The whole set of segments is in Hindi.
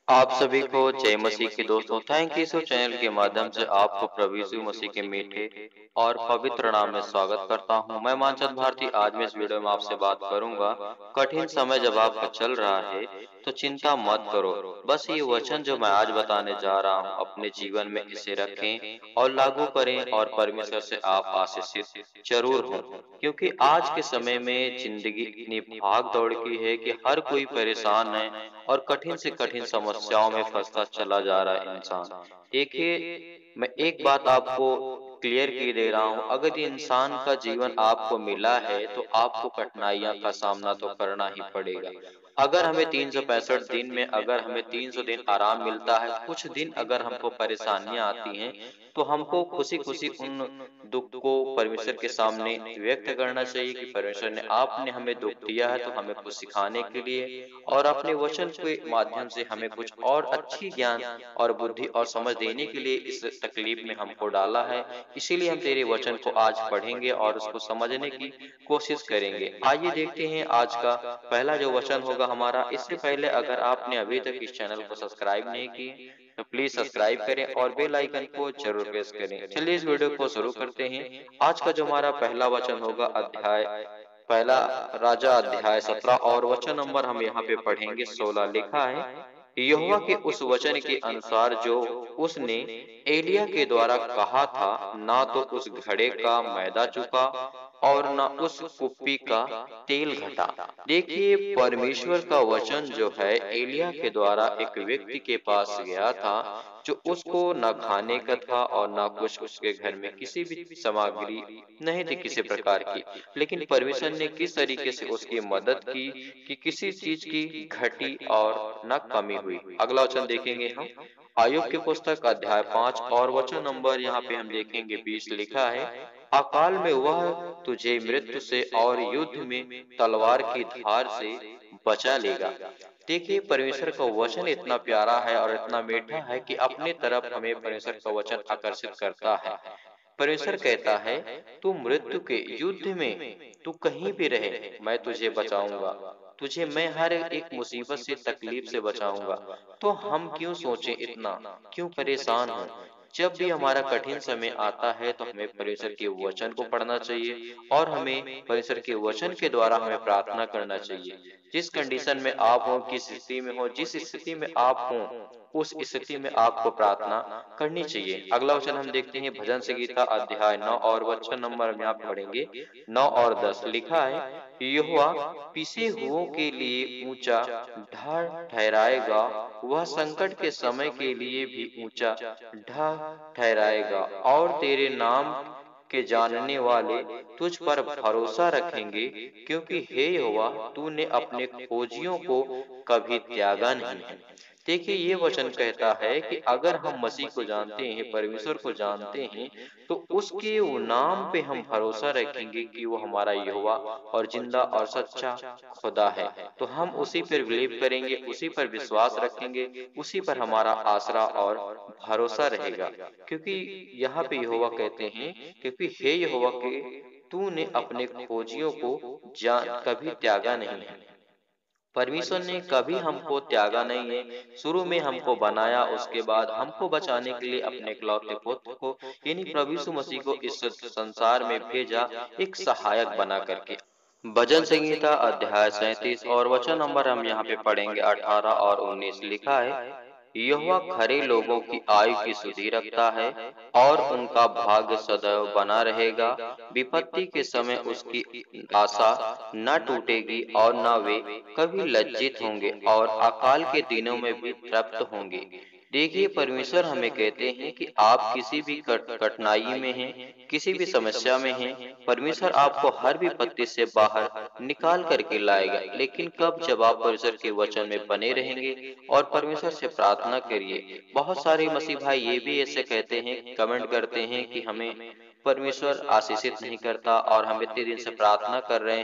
आप सभी को जय मसीह के दोस्तों। थैंक यू सो चैनल के माध्यम से आपको प्रभु यीशु मसीह के मीठे और पवित्र नाम में स्वागत करता हूं। मैं मानचंद भारती आज मैं इस वीडियो में आपसे बात करूंगा। कठिन समय जब आपका चल रहा है तो चिंता मत करो। बस ये वचन जो मैं आज बताने जा रहा हूं अपने जीवन में इसे रखें और लागू करें और परमेश्वर से आप आशीषित जरूर हों। क्योंकि आज के समय में जिंदगी इतनी भाग दौड़ की है कि हर कोई परेशान है और कठिन से कठिन समस्याओं में फंसता चला जा रहा है इंसान। देखिए, मैं एक बात आपको क्लियर की दे रहा हूं, अगर ये इंसान का जीवन आपको मिला है तो आपको कठिनाइयां का सामना तो करना ही पड़ेगा। अगर हमें 365 दिन में अगर हमें 300 दिन आराम मिलता है, कुछ दिन अगर हमको परेशानियां आती हैं तो हमको खुशी खुशी उन दुख को परमेश्वर के सामने व्यक्त करना चाहिए कि परमेश्वर ने आपने हमें दुख दिया है तो हमें कुछ सिखाने के लिए और अपने वचन के माध्यम से हमें कुछ और अच्छी ज्ञान और बुद्धि और समझ देने के लिए इस तकलीफ में हमको डाला है। इसीलिए हम तेरे वचन को आज पढ़ेंगे और उसको समझने की कोशिश करेंगे। आइए देखते हैं आज का पहला जो वचन होगा हमारा। इससे पहले अगर आपने अभी तक इस चैनल को सब्सक्राइब नहीं किए तो प्लीज सब्सक्राइब करें और बेल आइकन को जरूर प्रेस करें। चलिए इस वीडियो को शुरू करते हैं। आज का जो हमारा पहला वचन होगा अध्याय पहला राजा अध्याय 17 और वचन नंबर हम यहाँ पे पढ़ेंगे 16। लिखा है, यहोवा के उस वचन के अनुसार जो उसने एलिया के द्वारा कहा था, ना तो उस घड़े का मैदा चुका और न उस कुप्पी का तेल घटा। देखिए, परमेश्वर का वचन जो है एलिया के द्वारा एक व्यक्ति के पास गया था जो उसको न खाने का था और न कुछ उसके घर में किसी भी सामग्री नहीं थी किसी प्रकार की। लेकिन परमेश्वर ने किस तरीके से उसकी मदद की कि किसी चीज की घटी और न कमी हुई। अगला वचन देखेंगे हम आयुब की पुस्तक अध्याय 5 और वचन नंबर यहाँ पे हम देखेंगे 20। लिखा है, अकाल में वह तुझे मृत्यु से और युद्ध में तलवार की धार से बचा लेगा। देखिए, परमेश्वर का वचन इतना प्यारा है और इतना मीठा है कि अपने तरफ हमें परमेश्वर का वचन आकर्षित करता है। परमेश्वर कहता है, तू मृत्यु के युद्ध में तू कहीं भी रहे, मैं तुझे बचाऊंगा, तुझे मैं हर एक मुसीबत से तकलीफ से बचाऊंगा। तो हम क्यों सोचें इतना, क्यों परेशान हो। जब भी हमारा कठिन समय आता है तो हमें परमेश्वर के वचन को पढ़ना चाहिए और हमें परमेश्वर के वचन के द्वारा हमें प्रार्थना करना चाहिए। जिस कंडीशन में आप हो, किस स्थिति में हो, जिस स्थिति में आप हो, उस स्थिति में आपको प्रार्थना करनी चाहिए। अगला वचन हम देखते हैं भजन संगीता अध्याय 9 और वचन नंबर हम यहाँ पे पढ़ेंगे 9 और 10। लिखा है, यहोवा पिसे हुओं के लिए ऊंचा ढाल ठहराएगा, वह संकट के समय के लिए भी ऊंचा ढाल ठहराएगा और तेरे नाम के जानने वाले तुझ पर भरोसा रखेंगे, क्योंकि हे यहोवा तूने अपने खोजियों को कभी त्यागा नहीं है। देखिए, ये वचन कहता है कि अगर हम मसीह को जानते हैं, परमेश्वर को जानते हैं, तो उसके वो नाम पे हम भरोसा रखेंगे कि वो हमारा यहोवा और जिंदा और सच्चा खुदा है। तो हम उसी पर बिलीव करेंगे, उसी पर विश्वास रखेंगे, उसी पर हमारा आसरा और भरोसा रहेगा। क्योंकि यहाँ पे यहोवा कहते हैं, क्योंकि हे यहोवा के तूने अपने खोजियों को जान कभी त्यागा नहीं है। परमेश्वर ने कभी हमको त्यागा नहीं है। शुरू में हमको बनाया, उसके बाद हमको बचाने के लिए अपने इकलौते पुत्र को यानी प्रभु यीशु मसीह को इस संसार में भेजा, एक सहायक बना करके। भजन संहिता अध्याय 37 और वचन नंबर हम यहाँ पे पढ़ेंगे 18 और 19। लिखा है, यहोवा खरे लोगों की आयु की सुधि रखता है और उनका भाग्य सदैव बना रहेगा। विपत्ति के समय उसकी आशा न टूटेगी और न वे कभी लज्जित होंगे और अकाल के दिनों में भी तृप्त होंगे। देखिए, परमेश्वर हमें कहते हैं कि आप किसी भी कठिनाई में हैं, किसी भी समस्या में हैं, परमेश्वर आपको हर विपत्ति से बाहर निकाल करके लाएगा। लेकिन कब, जब आप परमेश्वर के वचन में बने रहेंगे और परमेश्वर से प्रार्थना करिए। बहुत सारे मसीह भाई ये भी ऐसे कहते हैं, कमेंट करते हैं कि हमें परमेश्वर आशीषित नहीं करता और हम इतने दिन से प्रार्थना कर रहे हैं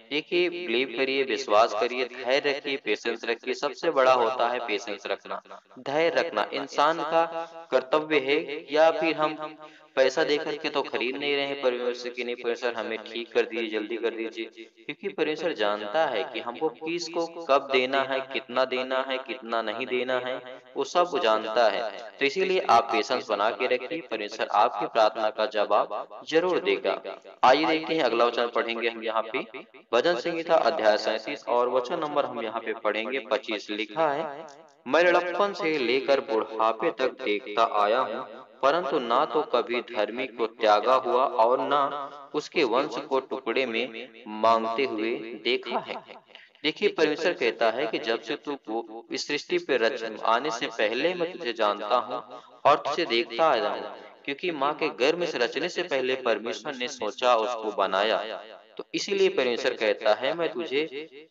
देखिए, बिलीव करिए, विश्वास करिए, धैर्य रखिए, पेशेंस रखिए। सबसे बड़ा होता है पेशेंस रखना, धैर्य रखना। इंसान का कर्तव्य है, या फिर हम पैसा देकर के तो खरीद नहीं रहे हैं परमेश्वर की, नहीं परमेश्वर हमें ठीक कर दीजिए, जल्दी कर दीजिए, क्योंकि परमेश्वर जानता है कि हमको किसको कब देना है, कितना नहीं देना है, वो सब वो जानता है। तो इसीलिए आप पेशेंस बना के रखिए, परमेश्वर आपकी प्रार्थना का जवाब जरूर देगा। आइए देखते हैं अगला वचन पढ़ेंगे हम यहाँ पे। भजन संहिता अध्याय 37 और वचन नंबर हम यहाँ पे पढ़ेंगे 25। लिखा है, मैं लड़कपन से लेकर बुढ़ापे तक देखता आया हूँ, परंतु ना तो कभी धर्मी को त्यागा हुआ और ना उसके वंश को टुकड़े में मांगते हुए देखा है। देखिए, परमेश्वर कहता है कि जब से तू इस सृष्टि पे रच आने से पहले मैं तुझे जानता हूँ और तुझे देखता आया हूँ, क्योंकि माँ के गर्भ में से रचने से पहले परमेश्वर ने सोचा, उसको बनाया। तो इसीलिए परमेश्वर कहता है, मैं तुझे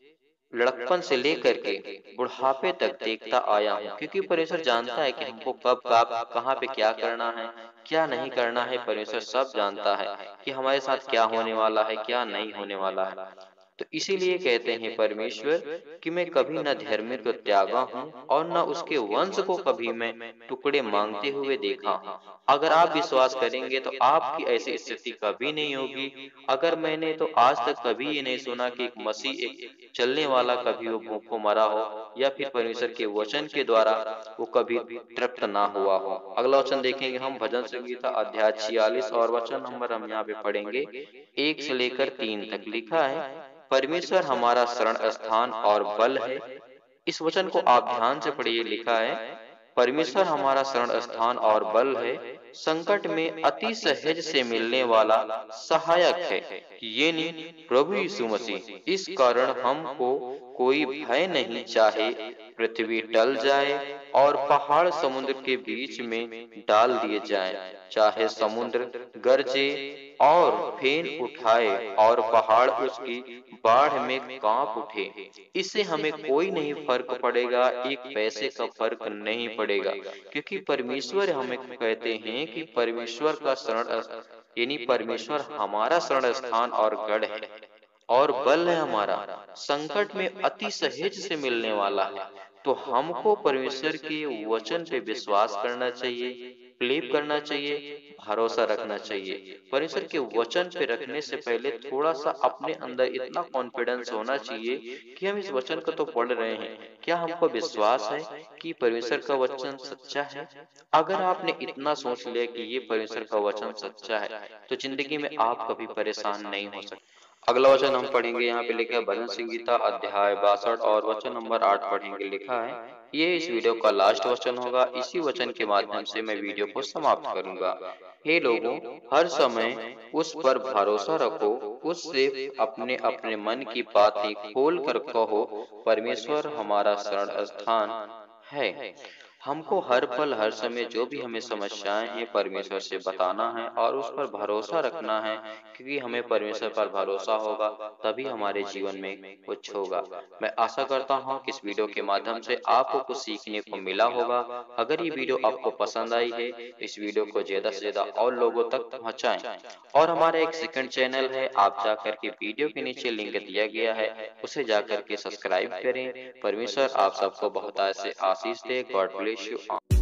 लड़कपन से लेकर के बुढ़ापे तक देखता आया हूँ, क्योंकि परमेश्वर जानता है कि हमको कब कब कहाँ पे क्या करना है, क्या नहीं करना है। परमेश्वर सब जानता है कि हमारे साथ क्या होने वाला है, क्या नहीं होने वाला है। तो इसीलिए कहते हैं परमेश्वर कि मैं कभी न धर्मी को त्यागा हूँ और न उसके वंश को कभी मैं टुकड़े मांगते हुए देखा हूँ। अगर आप विश्वास करेंगे तो आपकी ऐसी स्थिति कभी नहीं होगी। अगर मैंने तो आज तक कभी ये नहीं सुना कि एक मसीह, एक चलने वाला, कभी वो भूखों मरा हो या फिर परमेश्वर के वचन के द्वारा वो कभी तृप्त ना हुआ हो। अगला वचन देखेंगे हम, भजन संगीता अध्याय 46 और वचन नंबर हम यहाँ पे पढ़ेंगे 1 से लेकर 3 तक। लिखा है, परमेश्वर हमारा शरण स्थान और बल है। इस वचन को आप ध्यान से पढ़िए। लिखा है, परमेश्वर हमारा शरण स्थान और बल है, संकट में अति सहज से मिलने वाला सहायक है, ये नहीं प्रभु यीशु मसीह। इस कारण हमको कोई भय नहीं, चाहे पृथ्वी टल जाए और पहाड़ समुद्र के बीच में डाल दिए जाएं, चाहे समुद्र गरजे और फेन उठाए और पहाड़ उसकी बाढ़ में कांप उठे, इससे हमें कोई नहीं फर्क पड़ेगा, एक पैसे का फर्क नहीं पड़ेगा, क्योंकि परमेश्वर हमें कहते हैं कि परमेश्वर का शरण, यानी परमेश्वर हमारा शरण स्थान और गढ़ है और बल है हमारा, संकट में अति सहज से मिलने वाला है। तो हमको परमेश्वर के वचन पे विश्वास करना चाहिए, बिलीव करना चाहिए, भरोसा रखना चाहिए। परमेश्वर के वचन पे रखने से पहले थोड़ा सा अपने अंदर इतना कॉन्फिडेंस होना चाहिए कि हम इस वचन को तो पढ़ रहे हैं, क्या हमको विश्वास है कि परमेश्वर का वचन सच्चा है? अगर आपने इतना सोच लिया कि ये परमेश्वर का वचन सच्चा है, तो जिंदगी में आप कभी परेशान नहीं हो सकते। अगला वचन हम पढ़ेंगे, यहाँ पे लिखा है भजन संगीता अध्याय 62 और वचन नंबर 8 पढ़ेंगे। लिखा है, ये इस वीडियो का लास्ट वचन होगा। इसी वचन के माध्यम से मैं वीडियो को समाप्त करूंगा। हे लोगों, हर समय उस पर भरोसा रखो, उससे अपने अपने मन की बातें खोल कर कहो, परमेश्वर हमारा शरण स्थान है। हमको हर पल हर समय जो भी हमें समस्याएं हैं परमेश्वर से बताना है और उस पर भरोसा रखना है, क्योंकि हमें परमेश्वर पर भरोसा होगा तभी हमारे जीवन में कुछ होगा। मैं आशा करता हूँ कि इस वीडियो के माध्यम से आपको कुछ सीखने को मिला होगा। अगर ये वीडियो आपको पसंद आई है तो इस वीडियो को ज्यादा से ज्यादा और लोगों तक पहुँचाएं। और हमारा एक सेकंड चैनल है, आप जाकर के वीडियो के नीचे लिंक दिया गया है, उसे जाकर के सब्सक्राइब करें। परमेश्वर आप सबको बहुत ऐसे आशीष दे। God bless you.